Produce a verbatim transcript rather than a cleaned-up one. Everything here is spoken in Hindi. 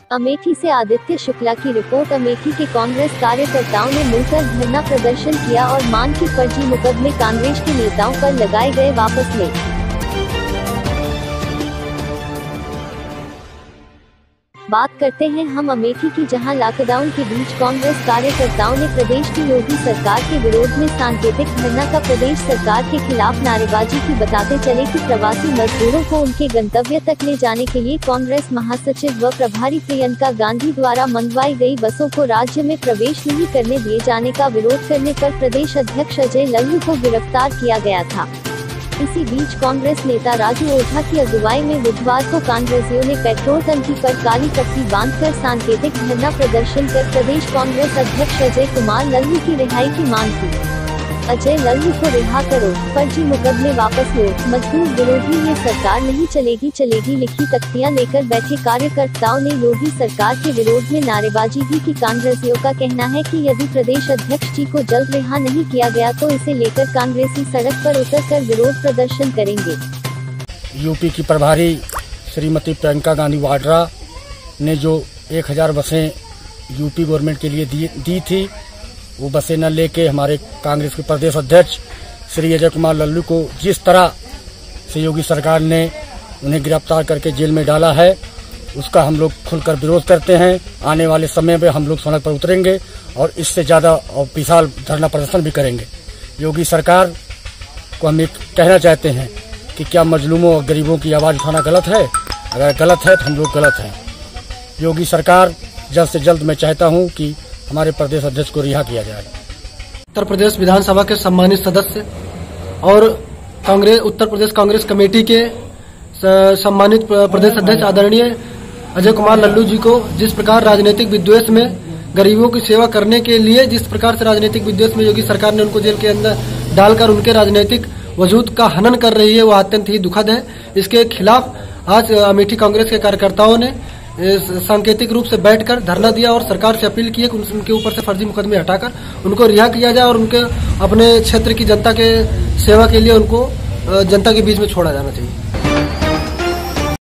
अमेठी से आदित्य शुक्ला की रिपोर्ट। अमेठी के कांग्रेस कार्यकर्ताओं ने मिलकर धरना प्रदर्शन किया और मांग की फर्जी मुकदमे कांग्रेस के नेताओं पर लगाए गए वापस ले। बात करते हैं हम अमेठी की, जहां लॉकडाउन के बीच कांग्रेस कार्यकर्ताओं ने प्रदेश की योगी सरकार के विरोध में सांकेतिक धरना का प्रदेश सरकार के खिलाफ नारेबाजी की। बताते चले कि प्रवासी मजदूरों को उनके गंतव्य तक ले जाने के लिए कांग्रेस महासचिव व प्रभारी प्रियंका गांधी द्वारा मंगवाई गई बसों को राज्य में प्रवेश नहीं करने दिए जाने का विरोध करने पर प्रदेश अध्यक्ष अजय लल्लू को गिरफ्तार किया गया था। इसी बीच कांग्रेस नेता राजू ओझा की अगुवाई में बुधवार को कांग्रेसियों ने पेट्रोल टंकी पर काली पट्टी बांधकर सांकेतिक धरना प्रदर्शन कर प्रदेश कांग्रेस अध्यक्ष अजय कुमार लल्लू की रिहाई की मांग की। अजय लल्लू को रिहा करो, फर्जी मुकदमे वापस लो, मजदूर विरोधी ये सरकार नहीं चलेगी चलेगी लिखी तख्तियां लेकर बैठे कार्यकर्ताओं ने योगी सरकार के विरोध में नारेबाजी की कि कांग्रेसियों का कहना है कि यदि प्रदेश अध्यक्ष जी को जल्द रिहा नहीं किया गया तो इसे लेकर कांग्रेसी सड़क पर उतरकर विरोध प्रदर्शन करेंगे। यूपी की प्रभारी श्रीमती प्रियंका गांधी वाड्रा ने जो एक हजार बसें यूपी गवर्नमेंट के लिए दी, दी थी, वो बसें न लेके हमारे कांग्रेस के प्रदेश अध्यक्ष श्री अजय कुमार लल्लू को जिस तरह से योगी सरकार ने उन्हें गिरफ्तार करके जेल में डाला है, उसका हम लोग खुलकर विरोध करते हैं। आने वाले समय में हम लोग सड़क पर उतरेंगे और इससे ज्यादा और विशाल धरना प्रदर्शन भी करेंगे। योगी सरकार को हम एक कहना चाहते हैं कि क्या मजलूमों और गरीबों की आवाज उठाना गलत है? अगर गलत है तो हम लोग गलत हैं। योगी सरकार जल्द से जल्द मैं चाहता हूं कि हमारे प्रदेश अध्यक्ष को रिहा किया जाए। उत्तर प्रदेश विधानसभा के सम्मानित सदस्य और कांग्रेस उत्तर प्रदेश कांग्रेस कमेटी के सम्मानित प्रदेश अध्यक्ष आदरणीय अजय कुमार लल्लू जी को जिस प्रकार राजनीतिक विद्वेष में गरीबों की सेवा करने के लिए जिस प्रकार से राजनीतिक विद्वेष में योगी सरकार ने उनको जेल के अंदर डालकर उनके राजनीतिक वजूद का हनन कर रही है, वो अत्यंत ही दुखद है। इसके खिलाफ आज अमेठी कांग्रेस के कार्यकर्ताओं ने सांकेतिक रूप से बैठकर धरना दिया और सरकार से अपील की है कि उनके ऊपर से फर्जी मुकदमे हटाकर उनको रिहा किया जाए और उनके अपने क्षेत्र की जनता के सेवा के लिए उनको जनता के बीच में छोड़ा जाना चाहिए।